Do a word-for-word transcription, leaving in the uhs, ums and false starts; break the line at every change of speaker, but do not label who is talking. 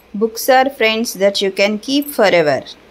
Books are friends that you can keep forever.